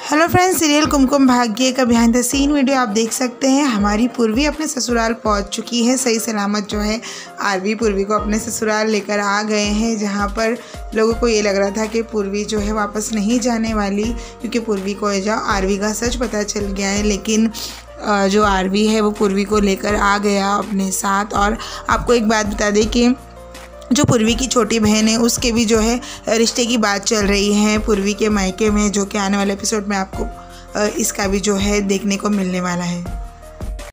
Hello friends, serial Kumkum Bhagya का behind the scene video आप देख सकते हैं। हमारी पूर्वी अपने ससुराल पहुंच चुकी है। सही सलामत जो है आरवी पूर्वी को अपने ससुराल लेकर आ गए हैं, जहां पर लोगों को ये लग रहा था कि पूर्वी जो है वापस नहीं जाने वाली, क्योंकि पूर्वी को आरवी का सच पता चल गया है। लेकिन जो आरवी है वो पूर्वी को लेकर आ गया अपने साथ। और आपको एक बात बता दें कि जो पूर्वी की छोटी बहन है उसके भी जो है रिश्ते की बात चल रही है पूर्वी के मायके में, जो कि आने वाले एपिसोड में आपको इसका भी जो है देखने को मिलने वाला है।